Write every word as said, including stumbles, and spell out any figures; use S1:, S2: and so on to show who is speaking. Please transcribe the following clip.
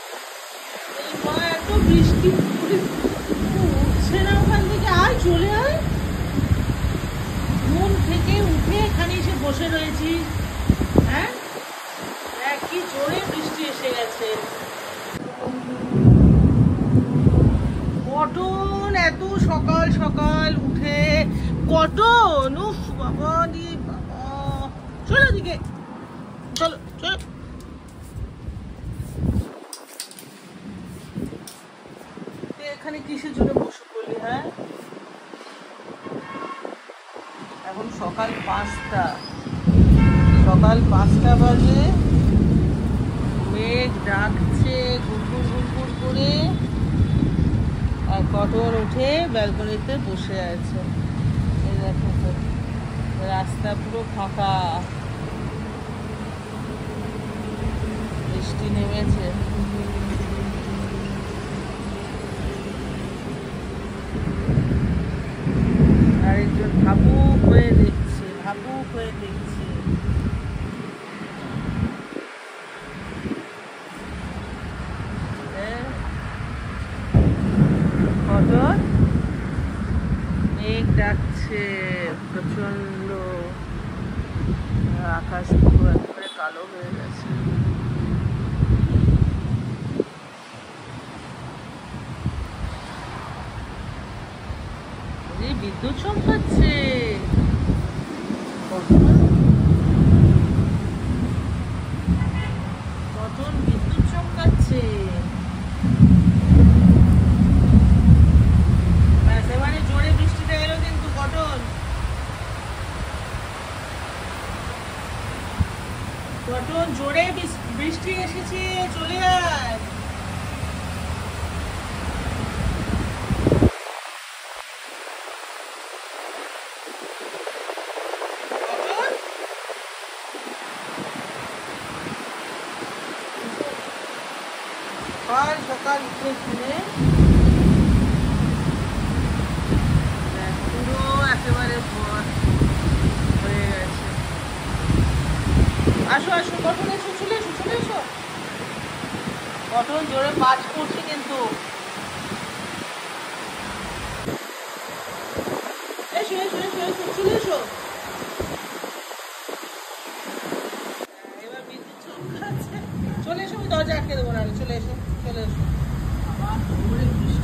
S1: এত বৃষ্টি উঠছে না ওখান থেকে, আয় চলে আয়। ঘুম থেকে উঠে এখানে এসে বসে রয়েছি। হ্যাঁ, কি জোরে বৃষ্টি এসে গেছে। কটন এত সকাল সকাল উঠে, কটন উফ বাবা দি বাবা, চলো দিকে চলো চলো। এখানে কিসের জন্য বসে পড়লি? হ্যাঁ, এখন সকাল পাঁচটা, সকাল পাঁচটা বাজে, মেঘ ডাকছে গুড়গুড় গুড়গুড় করে, আর কটন উঠে ব্যালকনিতে বসে আছে। এই দেখো তো, রাস্তা পুরো ফাঁকা, বৃষ্টি নেমেছে। আরেকজন ভাবুক হয়ে দেখছে, ভাবুক হয়ে দেখছে। কটন মেঘ ডাকছে প্রচন্ড, আকাশ পুরো একবারে কালো হয়ে গেছে। বিদ্যুৎ চমকাচ্ছে, কটন বিদ্যুৎ চমকাচ্ছে। এবারে জোরে বৃষ্টিটা এলো কিন্তু কটন, কটন জোরে বৃষ্টি এসেছে, চলে আয়। সকাল সকাল উঠে শুনে পুরো একেবারে ভোর হয়ে গেছে। আসো আসো কটন, এসো, চলে এসো চলে এসো। কটন জোরে পাঁচ করছে কিন্তু, এসো এসো এসো এসো চলে এসো। এবার বিদ্যুৎ চমকাচ্ছে, চলে এসো, আমি দরজা আটকে দেবো না, চলে এসো চলে এসো। আবার জোরে বৃষ্টি